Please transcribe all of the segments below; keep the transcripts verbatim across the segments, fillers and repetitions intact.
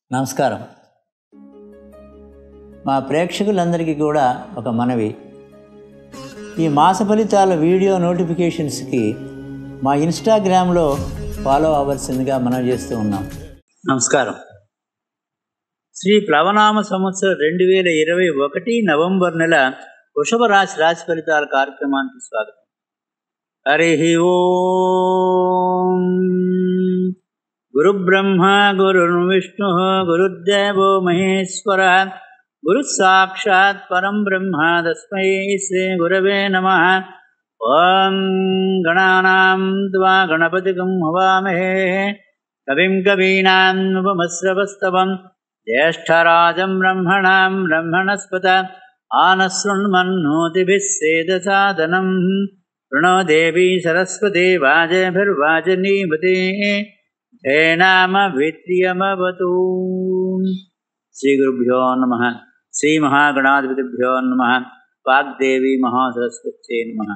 నమస్కారం. మా ప్రేక్షకులందరికీ కూడా ఒక మనవి, ఈ మాస ఫలితాల వీడియో నోటిఫికేషన్స్కి మా ఇన్స్టాగ్రామ్లో ఫాలో అవ్వాల్సిందిగా మనం చేస్తూ ఉన్నాం. నమస్కారం. శ్రీ ప్లవనామ సంవత్సరం రెండు వేల ఇరవై ఒకటి నవంబర్ నెల వృషభ రాశి రాశి ఫలితాల కార్యక్రమానికి స్వాగతం. హరి ఓం. గురు బ్రహ్మ గురు విష్ణు గురుదేవో మహేశ్వర గురు సాక్షాత్ పరం బ్రహ్మ తస్మై శ్రీ గురవే నమః. ఓం గణానాం త్వా గణపతిగం హవామహే కవిం కవీనాం ఉపమశ్రవస్తవం జ్యేష్ఠరాజం బ్రహ్మణాం బ్రహ్మణస్పత ఆనశృణ్మన్నోతిభిः సేదసాదనం. ప్రణో దేవీ సరస్వతి వాజభిర్వాజనీవతి జయనామ విత్రియమవతు. శ్రీ గురుభ్యో నమః. శ్రీ మహాగణాధిపతిభ్యో నమః. వాగ్దేవి మహాసరస్వత్యై నమః.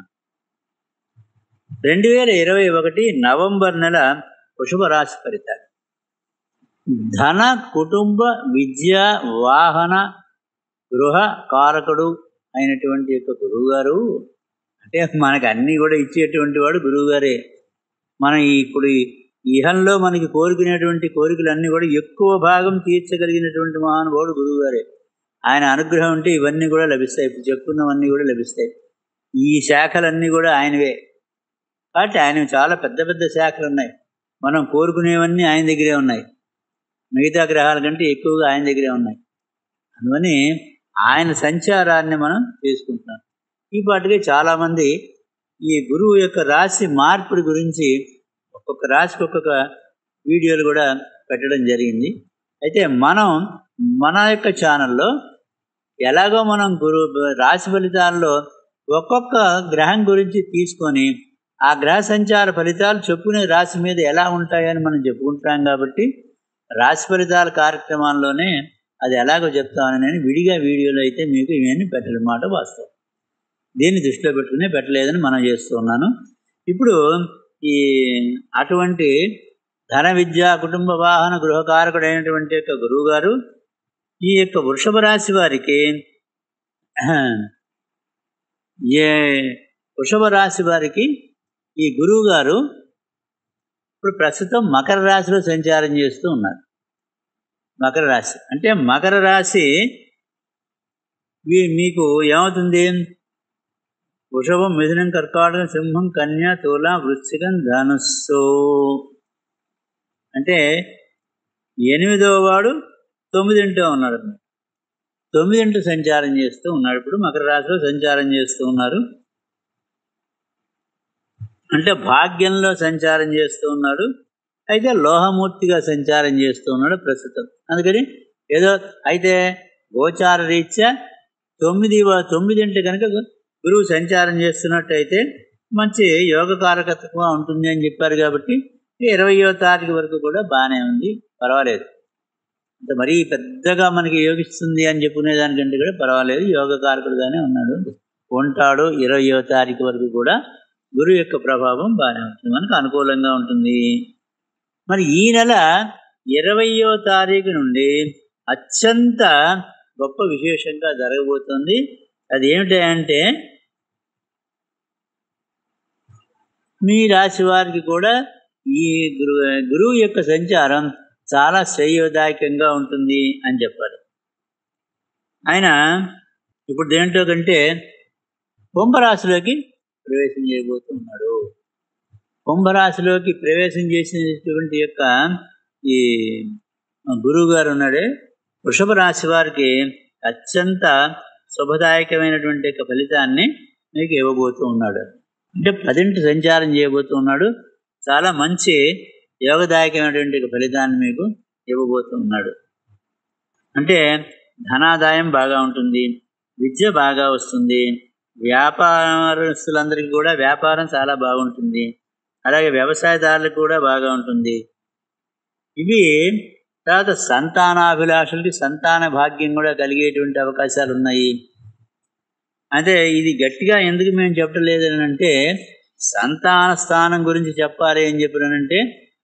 రెండు వేల ఇరవై ఒకటి నవంబర్ నెల వృషభ రాశి ఫలితాలు. ధన, కుటుంబ, విద్య, వాహన, గృహ కారకుడు అయినటువంటి యొక్క గురువుగారు, అంటే మనకు అన్నీ కూడా ఇచ్చేటువంటి వాడు గురువుగారే. మన ఇప్పుడు ఇహంలో మనకి కోరుకునేటువంటి కోరికలన్నీ కూడా ఎక్కువ భాగం తీర్చగలిగినటువంటి మహానుభావుడు గురువుగారే. ఆయన అనుగ్రహం ఉంటే ఇవన్నీ కూడా లభిస్తాయి. ఇప్పుడు చెప్పుకున్నవన్నీ కూడా లభిస్తాయి. ఈ శాఖలన్నీ కూడా ఆయనవే. కాబట్టి ఆయన చాలా పెద్ద పెద్ద శాఖలు ఉన్నాయి. మనం కోరుకునేవన్నీ ఆయన దగ్గరే ఉన్నాయి. మిగతా గ్రహాల కంటే ఎక్కువగా ఆయన దగ్గరే ఉన్నాయి. అందువని ఆయన సంచారాన్ని మనం తీసుకుంటున్నాం. ఈ పాటికే చాలామంది ఈ గురువు యొక్క రాశి మార్పుడి గురించి ఒక్కొక్క రాశికి ఒక్కొక్క వీడియోలు కూడా పెట్టడం జరిగింది. అయితే మనం మన యొక్క ఛానల్లో ఎలాగో మనం గురు రాశి ఫలితాల్లో ఒక్కొక్క గ్రహం గురించి తీసుకొని ఆ గ్రహ సంచార ఫలితాలు చెప్పుకునే రాశి మీద ఎలా ఉంటాయని మనం చెప్పుకుంటున్నాం. కాబట్టి రాశి ఫలితాల కార్యక్రమాల్లోనే అది ఎలాగో చెప్తామని నేను విడిగా వీడియోలో అయితే మీకు ఇవన్నీ పెట్టడం మాట వాస్తవం. దీన్ని దృష్టిలో పెట్టుకునే పెట్టలేదని మనం చేస్తూ ఉన్నాను. ఇప్పుడు ఈ అటువంటి ధన, విద్య, కుటుంబ, వాహన, గృహకారకుడైనటువంటి యొక్క గురువు గారు ఈ యొక్క వృషభ రాశి వారికి ఏ వృషభ రాశి వారికి ఈ గురువు గారు ఇప్పుడు ప్రస్తుతం మకర రాశిలో సంచారం చేస్తూ ఉన్నారు. మకర రాశి అంటే మకర రాశి మీకు ఏమవుతుంది? వృషభం, మిథునం, కర్కాటకం, సింహం, కన్య, తుల, వృశ్చికం, ధనుస్సు. అంటే ఎనిమిదవ వాడు తొమ్మిదింటో ఉన్నాడు. తొమ్మిదింటూ సంచారం చేస్తూ ఉన్నాడు. ఇప్పుడు మకర రాశిలో సంచారం చేస్తూ ఉన్నారు. అంటే భాగ్యంలో సంచారం చేస్తూ ఉన్నాడు. అయితే లోహమూర్తిగా సంచారం చేస్తూ ఉన్నాడు ప్రస్తుతం. అందుకని ఏదో అయితే గోచార రీత్యా తొమ్మిది తొమ్మిదింటి కనుక గురువు సంచారం చేస్తున్నట్టయితే మంచి యోగకారకత్వంగా ఉంటుంది అని చెప్పారు. కాబట్టి ఇరవయో తారీఖు వరకు కూడా బాగానే ఉంది, పర్వాలేదు. అంటే మరీ పెద్దగా మనకి యోగిస్తుంది అని చెప్పుకునే దానికంటే కూడా పర్వాలేదు, యోగకారకుడుగానే ఉన్నాడు, ఉంటాడు. ఇరవయో తారీఖు వరకు కూడా గురువు యొక్క ప్రభావం బాగానే ఉంటుంది, మనకు అనుకూలంగా ఉంటుంది. మరి ఈ నెల ఇరవయో తారీఖు నుండి అత్యంత గొప్ప విశేషంగా జరగబోతుంది. అది ఏమిటంటే మీ రాశి వారికి కూడా ఈ గురు గురువు యొక్క సంచారం చాలా శ్రేయోదాయకంగా ఉంటుంది అని చెప్పాలి. ఆయన ఇప్పుడు దేంట్లో కంటే కుంభరాశిలోకి ప్రవేశం చేయబోతున్నాడు. కుంభరాశిలోకి ప్రవేశం చేసినటువంటి యొక్క ఈ గురువు గారు ఉన్నాడే, వృషభ రాశి వారికి అత్యంత శుభదాయకమైనటువంటి యొక్క ఫలితాన్ని మీకు ఇవ్వబోతూ ఉన్నాడు. అంటే పదింటి సంచారం చేయబోతూ ఉన్నాడు. చాలా మంచి యోగదాయకమైనటువంటి ఫలితాన్ని మీకు ఇవ్వబోతూ ఉన్నాడు. అంటే ధనాదాయం బాగా ఉంటుంది, విద్య బాగా వస్తుంది, వ్యాపారస్తులందరికీ కూడా వ్యాపారం చాలా బాగుంటుంది, అలాగే వ్యవసాయదారులకు కూడా బాగా ఉంటుంది. ఇవి తర్వాత సంతానాభిలాషులకి సంతాన భాగ్యం కూడా కలిగేటువంటి అవకాశాలు ఉన్నాయి. అంటే ఇది గట్టిగా ఎందుకు మేము చెప్పలేదు అని అంటే, సంతాన స్థానం గురించి చెప్పాలి అని చెప్పినంటే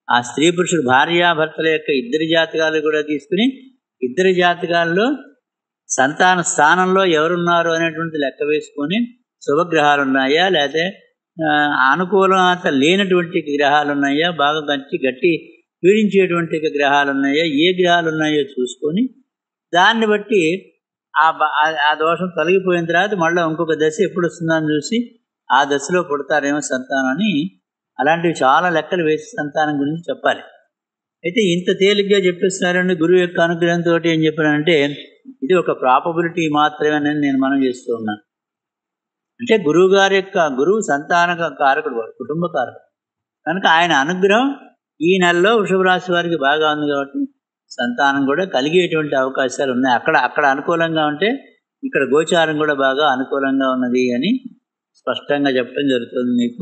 ఆ స్త్రీ పురుషుడు భార్యాభర్తల యొక్క ఇద్దరి జాతకాలు కూడా తీసుకుని ఇద్దరి జాతకాల్లో సంతాన స్థానంలో ఎవరున్నారు అనేటువంటి లెక్క వేసుకొని శుభగ్రహాలు ఉన్నాయా లేకపోతే అనుకూలత లేనటువంటి గ్రహాలు ఉన్నాయా, బాగా గట్టి గట్టి పీడించేటువంటి గ్రహాలు ఉన్నాయా, ఏ గ్రహాలు ఉన్నాయో చూసుకొని దాన్ని బట్టి ఆ ఆ దోషం తొలగిపోయిన తర్వాత మళ్ళీ ఇంకొక దశ ఎప్పుడు వస్తుందని చూసి ఆ దశలో పుడతారేమో సంతానాన్ని. అలాంటివి చాలా లెక్కలు వేసి సంతానం గురించి చెప్పాలి. అయితే ఇంత తేలిగ్గా చెప్పేస్తున్నారండి గురువు యొక్క అనుగ్రహంతో. ఏం చెప్పానంటే ఇది ఒక ప్రాబబిలిటీ మాత్రమే నేను మనం చేస్తూ ఉన్నాను. అంటే గురువు గారి యొక్క గురువు సంతాన కారకుడు, వాడు కుటుంబ కారకుడు కనుక ఆయన అనుగ్రహం ఈ నెలలో వృషభ రాశి వారికి బాగా ఉంది కాబట్టి సంతానం కూడా కలిగేటువంటి అవకాశాలు ఉన్నాయి. అక్కడ అక్కడ అనుకూలంగా ఉంటే ఇక్కడ గోచారం కూడా బాగా అనుకూలంగా ఉన్నది అని స్పష్టంగా చెప్పడం జరుగుతుంది మీకు.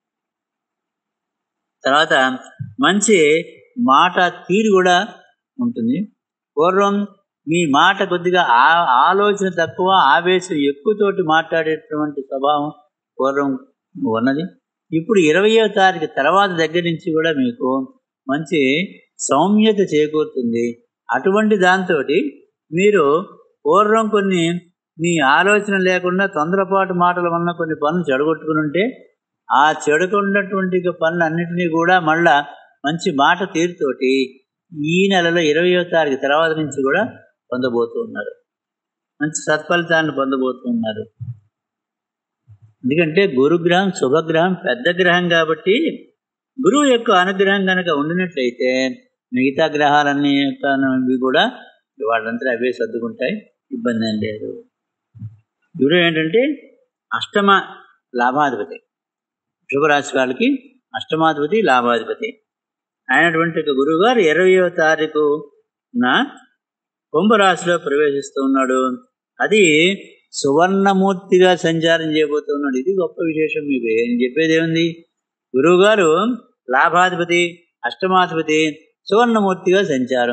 తర్వాత మంచి మాట తీరు కూడా ఉంటుంది. పూర్వం మీ మాట కొద్దిగా ఆ ఆలోచన తక్కువ, ఆవేశం ఎక్కువతోటి మాట్లాడేటువంటి స్వభావం పూర్వం ఉన్నది. ఇప్పుడు ఇరవయో తారీఖు తర్వాత దగ్గర నుంచి కూడా మీకు మంచి సౌమ్యత చేకూరుతుంది. అటువంటి దాంతో మీరు పూర్వం కొన్ని మీ ఆలోచన లేకుండా తొందరపాటు మాటల వలన కొన్ని పనులు చెడగొట్టుకుని ఉంటే ఆ చెడుకున్నటువంటి పనులన్నింటినీ కూడా మళ్ళా మంచి మాట తీరుతోటి ఈ నెలలో ఇరవయో తారీఖు తర్వాత నుంచి కూడా పొందబోతూ ఉన్నారు. మంచి సత్ఫలితాలను పొందబోతూ ఉన్నారు. ఎందుకంటే గురుగ్రహం శుభగ్రహం పెద్ద గ్రహం కాబట్టి గురువు యొక్క అనుగ్రహం కనుక ఉండినట్లయితే మిగతా గ్రహాలన్నీ ఇవి కూడా వాళ్ళంతా అవే సర్దుకుంటాయి, ఇబ్బంది ఏం లేదు. గురువు ఏంటంటే అష్టమ లాభాధిపతి, శుభరాశి వాళ్ళకి అష్టమాధిపతి లాభాధిపతి అయినటువంటి గురువు గారు ఇరవయో తారీఖున కుంభరాశిలో ప్రవేశిస్తూ ఉన్నాడు. అది సువర్ణమూర్తిగా సంచారం చేయబోతున్నాడు. ఇది గొప్ప విశేషం. మీకు ఏం చెప్పేది ఏముంది, గురువుగారు లాభాధిపతి అష్టమాధిపతి సువర్ణమూర్తిగా సంచారం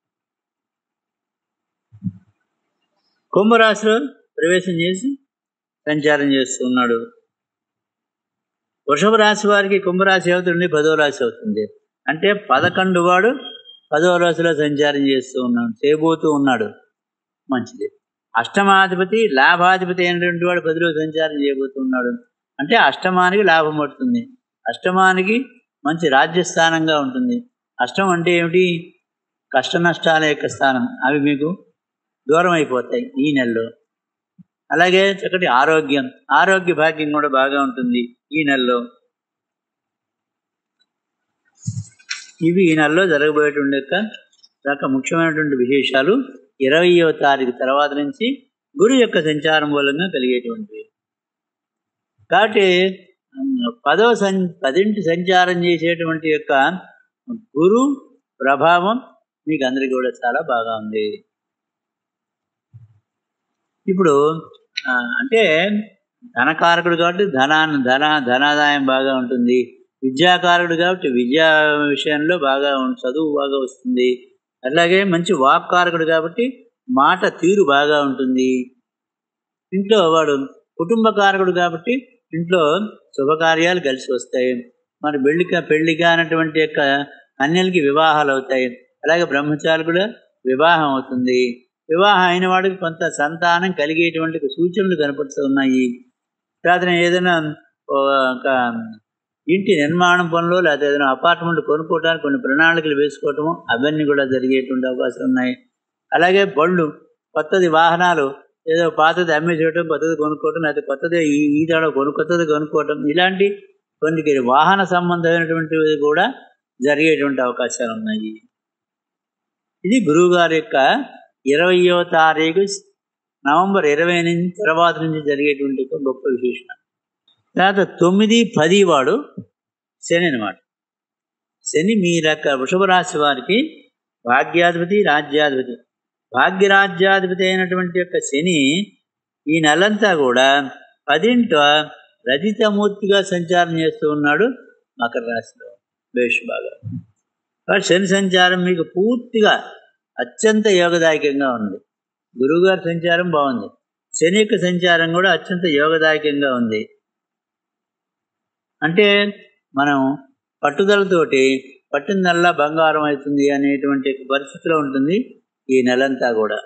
కుంభరాశిలో ప్రవేశం చేసి సంచారం చేస్తున్నాడు. వృషభ రాశి వారికి కుంభరాశి అవుతుంది, పదో రాశి అవుతుంది. అంటే పదకొండు వాడు పదో రాశిలో సంచారం చేస్తూ ఉన్నాడు, చేయబోతూ ఉన్నాడు. మంచిది. అష్టమాధిపతి లాభాధిపతి అయినటువంటి వాడు పదిలో సంచారం చేయబోతున్నాడు. అంటే అష్టమానికి లాభం పడుతుంది, అష్టమానికి మంచి రాజ్యస్థానంగా ఉంటుంది. అష్టం అంటే ఏమిటి, కష్ట నష్టాల యొక్క స్థానం. అవి మీకు దూరం అయిపోతాయి ఈ నెలలో. అలాగే చక్కటి ఆరోగ్యం, ఆరోగ్య భాగ్యం కూడా బాగా ఉంటుంది ఈ నెలలో. ఇవి ఈ నెలలో జరగబోయేటువంటి యొక్క చాలా ముఖ్యమైనటువంటి విశేషాలు ఇరవయో తారీఖు తర్వాత నుంచి గురు యొక్క సంచారం మూలంగా కలిగేటువంటివి. కాబట్టి పదో సం పదింటి సంచారం చేసేటువంటి యొక్క గురు ప్రభావం మీకు అందరికీ కూడా చాలా బాగా ఉంది. ఇప్పుడు అంటే ధనకారకుడు కాబట్టి ధనాన్ని ధన ధనాదాయం బాగా ఉంటుంది. విద్యాకారకుడు కాబట్టి విద్యా విషయంలో బాగా చదువు బాగా వస్తుంది. అలాగే మంచి వాక్కారకుడు కాబట్టి మాట తీరు బాగా ఉంటుంది. ఇంట్లో వాడు కుటుంబకారకుడు కాబట్టి ఇంట్లో శుభకార్యాలు కలిసి వస్తాయి. మరి పెళ్ళిక పెళ్ళిక అన్నటువంటి యొక్క కన్యలకి వివాహాలు అవుతాయి. అలాగే బ్రహ్మచారి కూడా వివాహం అవుతుంది. వివాహం అయిన వాడికి కొంత సంతానం కలిగేటువంటి సూచనలు కనపడుతున్నాయి. తర్వాత ఏదైనా ఒక ఇంటి నిర్మాణం పనులు లేకపోతే ఏదైనా అపార్ట్మెంట్ కొనుక్కోవడానికి కొన్ని ప్రణాళికలు వేసుకోవటము అవన్నీ కూడా జరిగేటువంటి అవకాశాలు ఉన్నాయి. అలాగే బళ్ళు, కొత్తది వాహనాలు, ఏదో పాతది అమ్మేసేయటం, కొత్తది కొనుక్కోవటం, లేకపోతే కొత్తది ఈ ఈదాడ కొను కొత్తది కొనుక్కోవటం, ఇలాంటి కొన్ని వాహన సంబంధమైనటువంటివి కూడా జరిగేటువంటి అవకాశాలు ఉన్నాయి. ఇది గురువుగారి యొక్క ఇరవయో తారీఖు నవంబర్ ఇరవై నుంచి తర్వాత నుంచి జరిగేటువంటి గొప్ప విశేషం. తర్వాత తొమ్మిది పది వాడు శని అన్నమాట. శని మీ యొక్క వృషభ రాశి వారికి భాగ్యాధిపతి రాజ్యాధిపతి. భాగ్యరాజ్యాధిపతి అయినటువంటి యొక్క శని ఈ నెలంతా కూడా పదింట రజితమూర్తిగా సంచారం చేస్తూ ఉన్నాడు మకర రాశిలో. బేష్ బాగా శని సంచారం మీకు పూర్తిగా అత్యంత యోగదాయకంగా ఉంది. గురువుగారి సంచారం బాగుంది, శని యొక్క సంచారం కూడా అత్యంత యోగదాయకంగా ఉంది. అంటే మనం పట్టుదలతోటి పట్టిందల్లా బంగారం అవుతుంది అనేటువంటి పరిస్థితిలో ఉంటుంది ఈ నెలంతా కూడా.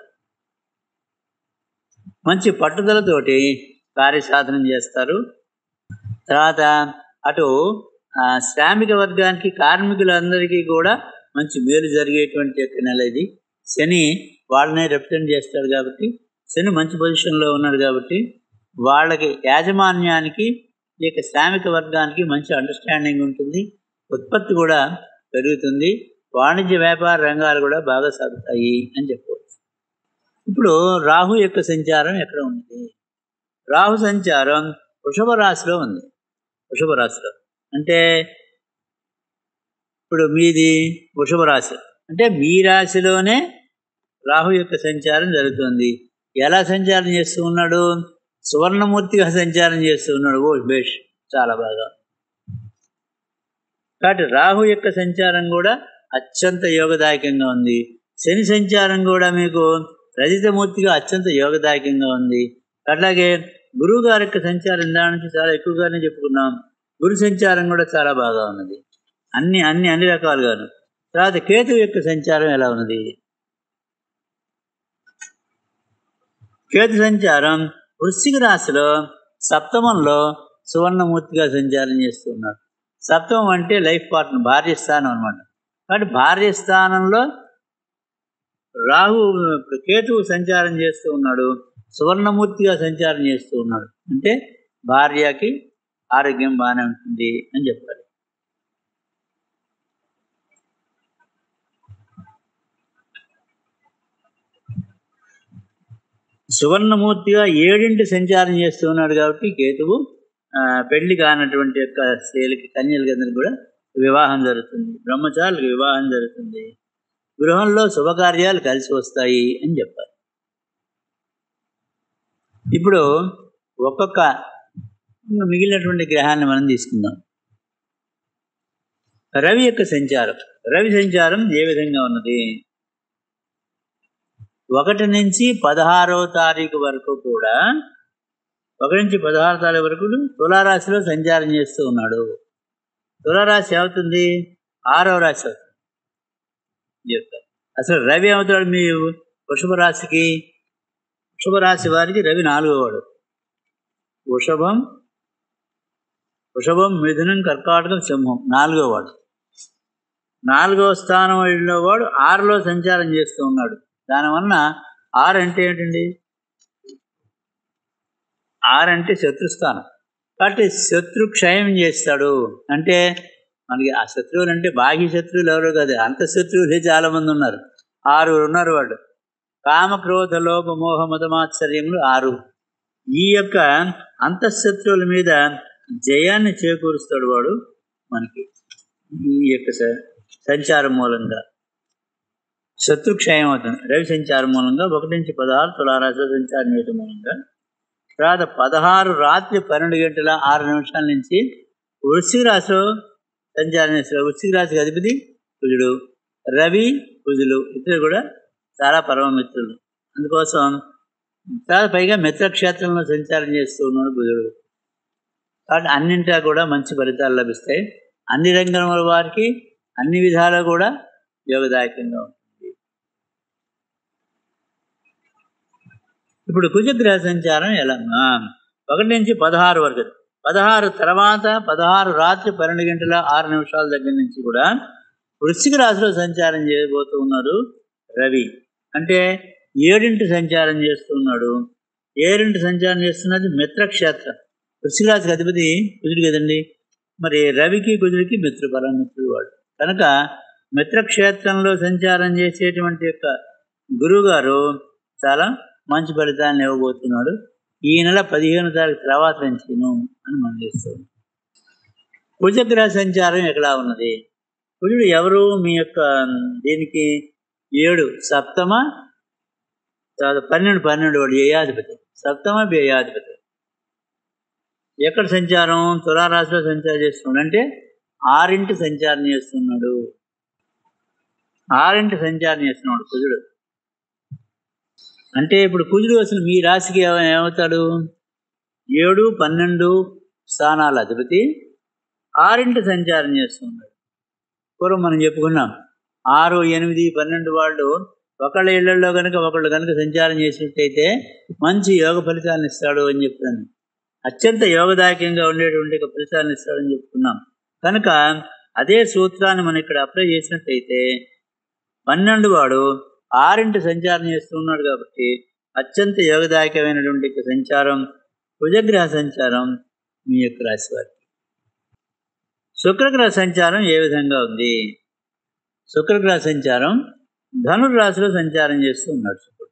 మంచి పట్టుదలతోటి కార్యసాధనం చేస్తారు. తర్వాత అటు శ్రామిక వర్గానికి, కార్మికులందరికీ కూడా మంచి మేలు జరిగేటువంటి యొక్క నెల ఇది. శని వాళ్ళనే రిప్రజెంట్ చేస్తాడు కాబట్టి, శని మంచి పొజిషన్లో ఉన్నాడు కాబట్టి వాళ్ళకి, యాజమాన్యానికి, ఈ యొక్క శ్రామిక వర్గానికి మంచి అండర్స్టాండింగ్ ఉంటుంది. ఉత్పత్తి కూడా పెరుగుతుంది. వాణిజ్య వ్యాపార రంగాలు కూడా బాగా సాగుతాయి అని చెప్పవచ్చు. ఇప్పుడు రాహు యొక్క సంచారం ఎక్కడ ఉంది? రాహు సంచారం వృషభ రాశిలో ఉంది. వృషభ రాశిలో అంటే ఇప్పుడు మీది వృషభ రాశి అంటే మీ రాశిలోనే రాహు యొక్క సంచారం జరుగుతుంది. ఎలా సంచారం చేస్తూ ఉన్నాడు? సువర్ణమూర్తిగా సంచారం చేస్తూ ఉన్నాడు. ఓ బేష్, చాలా బాగా. కాబట్టి రాహు యొక్క సంచారం కూడా అత్యంత యోగదాయకంగా ఉంది. శని సంచారం కూడా మీకు రజితమూర్తిగా అత్యంత యోగదాయకంగా ఉంది. అట్లాగే గురువు గారి యొక్క సంచారం దాని నుంచి చాలా ఎక్కువగానే చెప్పుకున్నాం. గురు సంచారం కూడా చాలా బాగా ఉన్నది. అన్ని అన్ని అన్ని రకాలుగాను. తర్వాత కేతు యొక్క సంచారం ఎలా ఉన్నది? కేతు సంచారం వృశ్చిక రాశిలో సప్తమంలో సువర్ణమూర్తిగా సంచారం చేస్తున్నాడు. సప్తమం అంటే లైఫ్ పార్ట్నర్, భార్య స్థానం అనమాట. కాబట్టి భార్య స్థానంలో రాహు కేతువు సంచారం చేస్తూ ఉన్నాడు, సువర్ణమూర్తిగా సంచారం చేస్తూ ఉన్నాడు. అంటే భార్యకి ఆరోగ్యం బాగానే ఉంటుంది అని చెప్పాలి. సువర్ణమూర్తిగా ఏడింటి సంచారం చేస్తూ ఉన్నాడు కాబట్టి కేతువు పెళ్లి కానటువంటి యొక్క స్త్రీలకి, కన్యలకి అందరికి కూడా వివాహం జరుగుతుంది. బ్రహ్మచారులకు వివాహం జరుగుతుంది. గృహంలో శుభకార్యాలు కలిసి వస్తాయి అని చెప్పాలి. ఇప్పుడు ఒక్కొక్క మిగిలినటువంటి గ్రహాన్ని మనం తీసుకుందాం. రవి యొక్క సంచారం. రవి సంచారం ఏ విధంగా ఉన్నది? ఒకటి నుంచి పదహారవ తారీఖు వరకు కూడా, ఒకటి నుంచి పదహారు తారీఖు వరకు తులారాశిలో సంచారం చేస్తూ ఉన్నాడు. తులారాశి అవుతుంది ఆరవ రాశి అవుతుంది. అసలు రవి అవుతాడు మీ వృషభ రాశికి. వృషభ రాశి వారికి రవి నాలుగో వాడు. వృషభం వృషభం మిథునం, కర్కాటకం, సింహం నాలుగో వాడు. నాలుగవ స్థానం వెళ్ళిన వాడు ఆరులో సంచారం చేస్తూ ఉన్నాడు. దానివల్ల ఆరు అంటే ఏంటండి? ఆరు అంటే శత్రుస్థానం. కాబట్టి శత్రు క్షయం చేస్తాడు. అంటే మనకి ఆ శత్రువులు అంటే బాహ్య శత్రువులు ఎవరో కాదు, అంతఃశత్రువులే చాలా మంది ఉన్నారు. ఆరుగురు ఉన్నారు. వాడు కామ, క్రోధ, లోభ, మోహ, మదమాత్సర్యములు ఆరు. ఈ యొక్క అంతఃశత్రువుల మీద జయాన్ని చేకూరుస్తాడు వాడు మనకి ఈ యొక్క సంచారం మూలంగా. శత్రుక్షయం అవుతుంది రవి సంచారం మూలంగా. ఒకటి నుంచి పదహారు తులారాశిలో సంచారం చేయడం మూలంగా. తర్వాత పదహారు రాత్రి పన్నెండు గంటల ఆరు నిమిషాల నుంచి వృశ్చిక రాశిలో సంచారం చేస్తారు. వృశ్చిక రాశికి అధిపతి కుజుడు. రవి కుజులు ఇద్దరు కూడా చాలా పరమ మిత్రులు. అందుకోసం చాలా పైగా మిత్రక్షేత్రంలో సంచారం చేస్తూ ఉన్నాడు బుధుడు. కాబట్టి అన్నింటా కూడా మంచి ఫలితాలు లభిస్తాయి. అన్ని రంగముల వారికి అన్ని విధాలా కూడా యోగదాయకంగా ఉంటుంది. ఇప్పుడు కుజగ్రహ సంచారం ఎలా? ఒకటి నుంచి పదహారు వరకు. పదహారు తర్వాత పదహారు రాత్రి పన్నెండు గంటల ఆరు నిమిషాల దగ్గర నుంచి కూడా వృశ్చిక రాశిలో సంచారం చేయబోతూ ఉన్నాడు రవి. అంటే ఏడింటి సంచారం చేస్తున్నాడు. ఏడింటి సంచారం చేస్తున్నది మిత్రక్షేత్రం. వృశ్చిక రాశికి అధిపతి కుజుడు కదండి. మరి రవికి కుజుడికి మిత్రు, పరమిత్రుడు వాడు. కనుక మిత్రక్షేత్రంలో సంచారం చేసేటువంటి యొక్క గురువుగారు చాలా మంచి ఫలితాన్ని ఇవ్వబోతున్నాడు. ఈ నెల పదిహేను తారీఖు తర్వాత నుంచిను అని మనం చేస్తాం. కుజగ్రహ సంచారం ఎక్కడ ఉన్నది? కుజుడు ఎవరు? మీ యొక్క దీనికి ఏడు సప్తమ, తర్వాత పన్నెండు పన్నెండు వాడు వ్యయాధిపతి. సప్తమ వ్యయాధిపతి. ఎక్కడ సంచారం? తులారాశిలో సంచారం చేస్తున్నాడు. అంటే ఆరింటి సంచారం చేస్తున్నాడు. ఆరింటి సంచారం చేస్తున్నాడు కుజుడు. అంటే ఇప్పుడు కుజుడు అసలు మీ రాశికి ఏమవుతాడు? ఏడు పన్నెండు స్థానాల అధిపతి ఆరింటి సంచారం చేస్తున్నాడు. పూర్వం మనం చెప్పుకున్నాం. ఆరు ఎనిమిది పన్నెండు వాళ్ళు ఒకళ్ళ ఇళ్లలో కనుక ఒకళ్ళు కనుక సంచారం చేసినట్టయితే మంచి యోగ ఫలితాలను ఇస్తాడు అని చెప్తున్నాను. అత్యంత యోగదాయకంగా ఉండేటువంటి ఒక ఫలితాలను ఇస్తాడని చెప్పుకున్నాం. కనుక అదే సూత్రాన్ని మనం ఇక్కడ అప్లై చేసినట్టయితే పన్నెండు వాడు ఆరింటి సంచారం చేస్తూ ఉన్నాడు కాబట్టి అత్యంత యోగదాయకమైనటువంటి సంచారం కుజగ్రహ సంచారం మీ యొక్క రాశి వారికి. శుక్రగ్రహ సంచారం ఏ విధంగా ఉంది? శుక్రగ్రహ సంచారం ధనుర్రాశిలో సంచారం చేస్తూ ఉన్నాడు. శుక్రుడు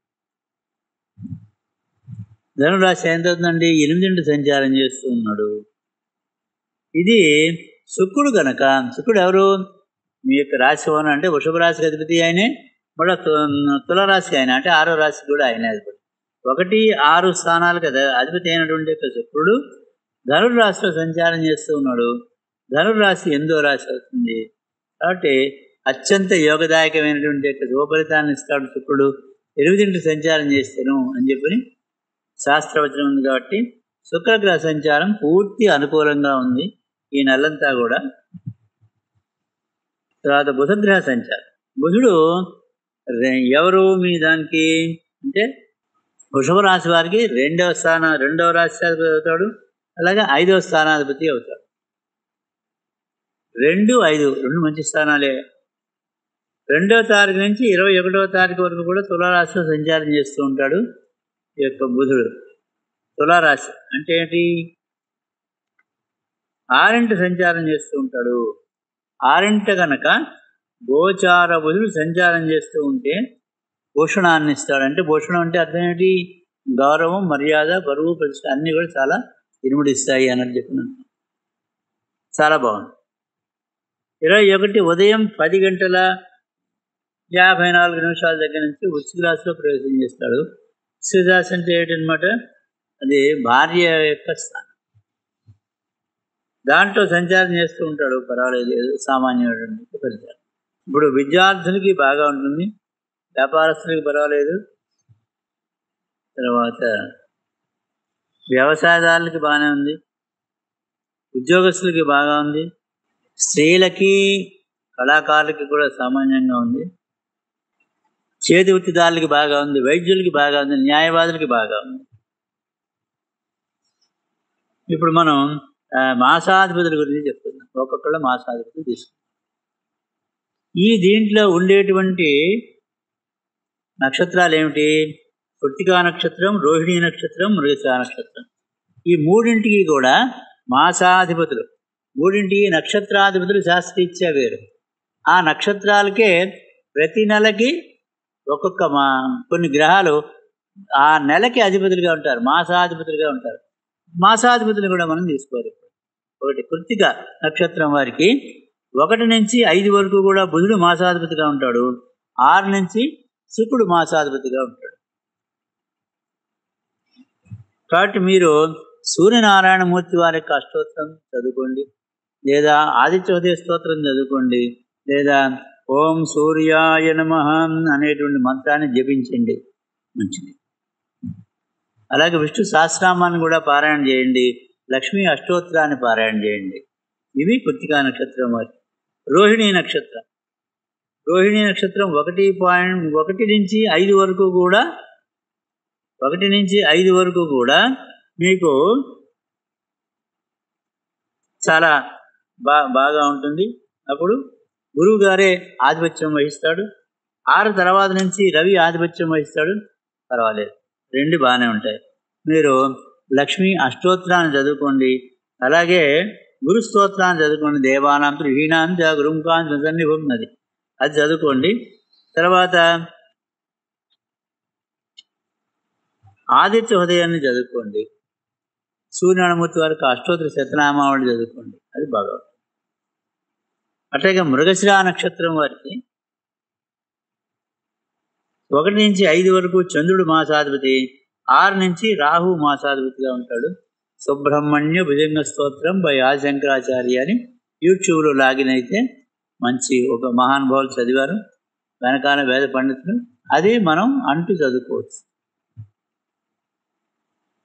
ధనురాశి ఎంత అవుతుందండి? ఎనిమిదింటి సంచారం చేస్తూ ఉన్నాడు. ఇది శుక్రుడు కనుక, శుక్రుడు ఎవరు? మీ యొక్క రాశి వన అంటే వృషభ రాశికి అధిపతి ఆయనే, మళ్ళీ తులరాశి ఆయన అంటే ఆరో రాశికి కూడా ఆయనే అధిపతి. ఒకటి ఆరు స్థానాలకు అధిపతి అయినటువంటి యొక్క శుక్రుడు ధనుర్రాశిలో సంచారం చేస్తూ ఉన్నాడు. ధనుర్రాశి ఎనిమిదో రాశి అవుతుంది కాబట్టి అత్యంత యోగదాయకమైనటువంటి యొక్క శుభఫలితాన్ని ఇస్తాడు శుక్రుడు ఎనిమిదింటి సంచారం చేస్తాను అని చెప్పి శాస్త్రవచనం ఉంది. కాబట్టి శుక్రగ్రహ సంచారం పూర్తి అనుకూలంగా ఉంది ఈ నెలంతా కూడా. తర్వాత బుధగ్రహ సంచారం. బుధుడు ఎవరు మీ దానికి అంటే వృషభ రాశి వారికి రెండవ స్థాన రెండవ రాశిపతి అవుతాడు, అలాగే ఐదవ స్థానాధిపతి అవుతాడు. రెండు ఐదు రెండు మంచి స్థానాలే. రెండవ తారీఖు నుంచి ఇరవై ఒకటవ తారీఖు వరకు కూడా తులారాశిలో సంచారం చేస్తూ ఉంటాడు ఈ యొక్క బుధుడు. తులారాశి అంటే ఏంటి? ఆరింట సంచారం చేస్తూ ఉంటాడు. ఆరింట కనుక గోచార బుధుడు సంచారం చేస్తూ ఉంటే భూషణాన్ని ఇస్తాడు. అంటే భూషణం అంటే అర్థం ఏంటి? గౌరవం, మర్యాద, బరువు, ప్రతిష్ట అన్నీ కూడా చాలా ఇనుముడిస్తాయి అన్నట్టు చెప్పినాను. చాలా బాగుంది. ఇరవై ఒకటి ఉదయం పది గంటల యాభై నాలుగు నిమిషాల దగ్గర నుంచి వృశ్చిక రాశిలో ప్రవేశం చేస్తాడు. వృశ్చిక రాశి అంటే ఏంటనమాట? అది భార్య యొక్క స్థానం. దాంట్లో సంచారం చేస్తూ ఉంటాడు. పర్వాలేదు, సామాన్యమైనటువంటి ఫలితాలు. ఇప్పుడు విద్యార్థులకి బాగా ఉంటుంది, వ్యాపారస్తులకి పర్వాలేదు, తర్వాత వ్యవసాయదారులకి బాగానే ఉంది, ఉద్యోగస్తులకి బాగా ఉంది, స్త్రీలకి కళాకారులకి కూడా సామాన్యంగా ఉంది, చేతి వృత్తిదారులకి బాగా ఉంది, వైద్యులకి బాగా ఉంది, న్యాయవాదులకి బాగా ఉంది. ఇప్పుడు మనం మాసాధిపతుల గురించి చెప్తున్నాం. ఒక్కొక్కళ్ళ మాసాధిపతులు తీసుకుంటాం. ఈ దీంట్లో ఉండేటువంటి నక్షత్రాలు ఏమిటి? కృత్తికా నక్షత్రం, రోహిణీ నక్షత్రం, మృగశిర నక్షత్రం. ఈ మూడింటికి కూడా మాసాధిపతులు, మూడింటికి నక్షత్రాధిపతులు శాస్త్రీత్యా వేరు. ఆ నక్షత్రాలకే ప్రతి నెలకి ఒక్కొక్క మా కొన్ని గ్రహాలు ఆ నెలకి అధిపతులుగా ఉంటారు, మాసాధిపతులుగా ఉంటారు. మాసాధిపతులు కూడా మనం తీసుకోవాలి. ఒకటి కృత్తిక నక్షత్రం వారికి ఒకటి నుంచి ఐదు వరకు కూడా బుధుడు మాసాధిపతిగా ఉంటాడు. ఆరు నుంచి శుక్రుడు మాసాధిపతిగా ఉంటాడు. కాబట్టి మీరు సూర్యనారాయణమూర్తి వారి యొక్క అష్టోత్తరం చదువుకోండి, లేదా ఆదిత్య హృదయ స్తోత్రం చదువుకోండి, లేదా ఓం సూర్యాయ నమః అనేటువంటి మంత్రాన్ని జపించండి, మంచిది. అలాగే విష్ణు సహస్రనామాన్ని కూడా పారాయణ చేయండి, లక్ష్మీ అష్టోత్తరాన్ని పారాయణ చేయండి. ఇవి కృత్తికా నక్షత్రం వారి. రోహిణీ నక్షత్రం. రోహిణీ నక్షత్రం ఒకటి పాయింట్ ఒకటి నుంచి ఐదు వరకు కూడా ఒకటి నుంచి ఐదు వరకు కూడా మీకు చాలా బా బాగా ఉంటుంది. అప్పుడు గురువు గారే ఆధిపత్యం వహిస్తాడు. ఆరు తర్వాత నుంచి రవి ఆధిపత్యం వహిస్తాడు. పర్వాలేదు, రెండు బాగానే ఉంటాయి. మీరు లక్ష్మీ అష్టోత్తరాన్ని చదువుకోండి, అలాగే గురు స్తోత్రాన్ని చదువుకోండి. దేవానాం త్రిహీనాంచ గురుంకాంచ సన్నిభం అది అది చదువుకోండి. తర్వాత ఆదిత్య హృదయాన్ని చదువుకోండి. సూర్యనారాయణమూర్తి వారికి అష్టోత్తర శతనామావళి చదువుకోండి, అది బాగా. అట్లాగే మృగశిర నక్షత్రం వారికి ఒకటి నుంచి ఐదు వరకు చంద్రుడు మాసాధిపతి, ఆరు నుంచి రాహు మాసాధిపతిగా ఉంటాడు. సుబ్రహ్మణ్య భుజంగ స్తోత్రం బై ఆదిశంకరాచార్య అని యూట్యూబ్లో లాగిన్ అయితే మంచి ఒక మహానుభావులు చదివారు, వెనకాల వేద పండితులు, అది మనం అంటూ చదువుకోవచ్చు.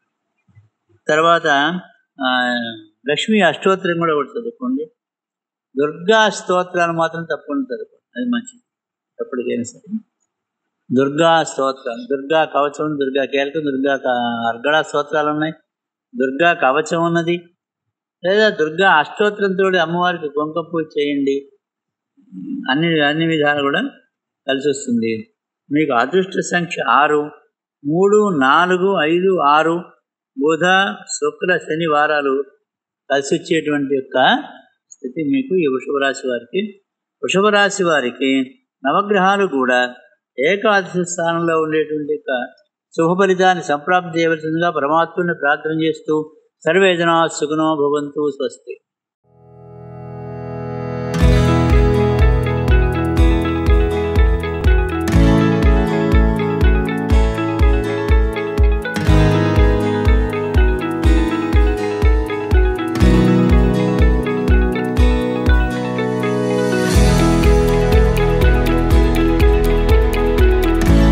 తర్వాత లక్ష్మీ అష్టోత్తరం కూడా ఒకటి చదువుకోండి. దుర్గా స్తోత్రాలు మాత్రం తప్పకుండా చదువుకోండి, అది మంచిది ఎప్పటికైనా సరే. దుర్గా స్తోత్రాలు, దుర్గా కవచం, దుర్గా కీలకం, దుర్గా అర్గళ స్తోత్రాలు ఉన్నాయి, దుర్గా కవచం ఉన్నది, లేదా దుర్గా అష్టోత్తరంతో అమ్మవారికి కుంకుమ పూజ చేయండి. అన్ని అన్ని విధాలు కూడా కలిసి వస్తుంది. మీకు అదృష్ట సంఖ్య ఆరు, మూడు, నాలుగు, ఐదు, ఆరు, బుధ, శుక్ర, శని వారాలు కలిసి వచ్చేటువంటి యొక్క స్థితి మీకు ఈ వృషభ రాశి వారికి. వృషభ రాశి వారికి నవగ్రహాలు కూడా ఏకాదశి స్థానంలో ఉండేటువంటి యొక్క శుభ ఫలితాన్ని సంప్రాప్తి చేయవలసిందిగా పరమాత్ముని ప్రార్థన చేస్తూ సర్వే జనా సుఖినో భవంతు. స్వస్తి.